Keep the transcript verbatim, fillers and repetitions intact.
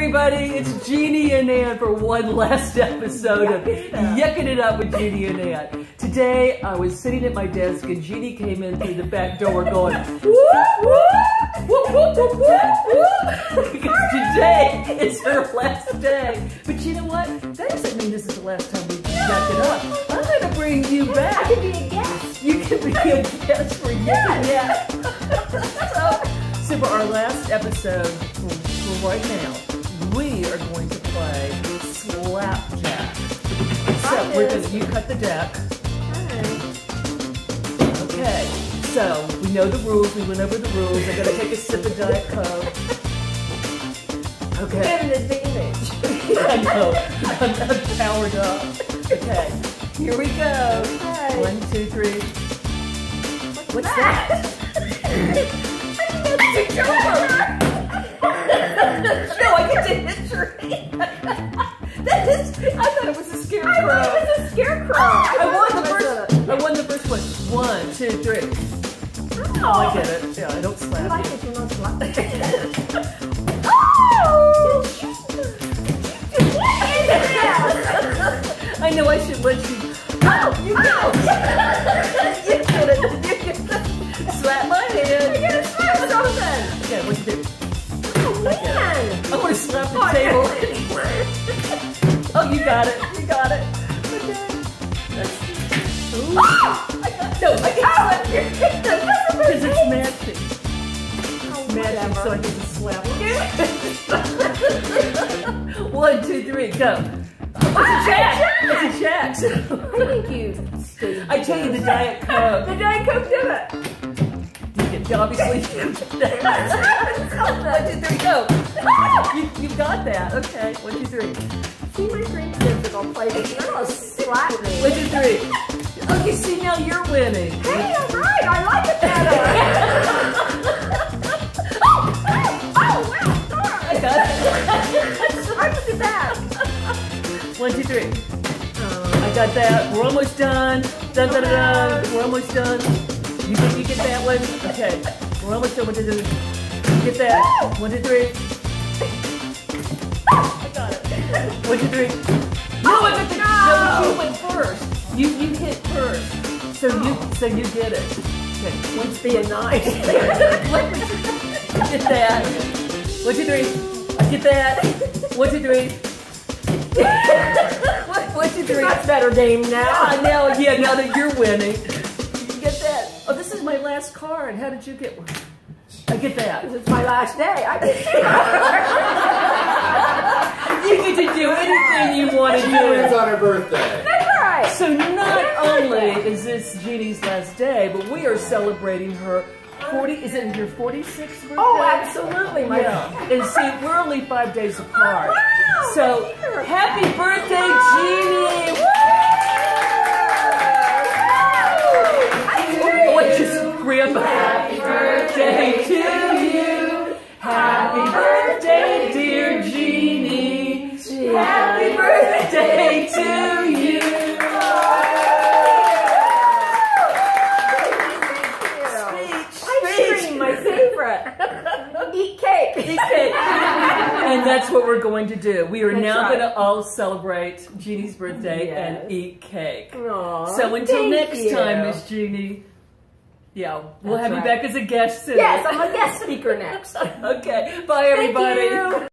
everybody, it's Jeannie and Anne for one last episode of Yucking It Up with Jeannie and Anne. Today, I was sitting at my desk and Jeannie came in through the back door going, whoop, whoop, whoop, whoop, whoop, whoop, because today is her last day. But you know what? That doesn't mean this is the last time we Yuck It Up. I'm going to bring you back. I can be a guest. You can be a guest for Yucking It Up. So, so for our last episode, for right now, we are going to play Slapjack. So we're gonna, you cut the deck. Okay, so we know the rules. We went over the rules. I'm gonna take a sip of Diet Coke. Okay. Get an advantage. I know. I'm, I'm powered up. Okay, here we go. Okay. One, two, three. What's, What's that? that? No, I get to hit your hand. That is, I thought it was a scarecrow. I thought it was a scarecrow. I, I won the first. I won the first one. One, two, three. Oh, I get it. Yeah, I don't slap I like you. it. You don't slap it. Oh! Yeah. I know I should let you. Oh, you go. You get it. You get it. Slap my hand. I gotta slap something. Okay, what you do? Oh man! I want to slap the oh, table. Oh, you got it. You got it. Okay. Ooh. Oh, I got, no, I got to slap your because it's matching. Oh, It's matching, whatever. so I get to slap. One, two, three, go. Oh, it's a jack. It's a jack. Thank you, Steve. I tell you, the Diet Coke. The Diet Coke did it. You can obviously do that. One, two, three, go. You, you got that. Okay. One, two, three. See, my grandkids are gonna play this. They're gonna slap me. One, two, three. Okay, see, now you're winning. Hey, all right. I like it better. oh, oh, oh, wow, sorry. I got it. I can do that. One, two, three. I got that. We're almost done. Dun, dun, dun, dun. We're almost done. You think you get that one? Okay. We're almost done. One, two, three. You get that. One, two, three. I got it. One, two, three. No, I got the no. You went first. You you hit first. So you so you did it. Okay. One's being nice. Get that. One, two, three. I get that. One, two, three. One, one, two, three. That's better game now. Ah, now, yeah, now that you're winning. You get that. Oh, this is my last card. How did you get one? I get that. It's my last day. I get You get to do anything you want to do. It's on her birthday. That's right. So not only is this Jeannie's last day, but we are celebrating her forty. Is it your forty-sixth birthday? Oh, absolutely, my yeah. And see, we're only five days apart. Wow. So happy birthday, Jeannie! What just grandpa? Happy birthday to you. Happy birthday, dear Jeannie. Happy birthday to you. Ice cream, my favorite. Eat cake. Eat cake. And that's what we're going to do. We are That's now right. going to all celebrate Jeannie's birthday Yes. and eat cake. Aww, So until thank next you. time, Miss Jeannie. Yeah, we'll That's have right. you back as a guest soon. Yes, I'm a guest speaker next. Okay, bye everybody. Thank you.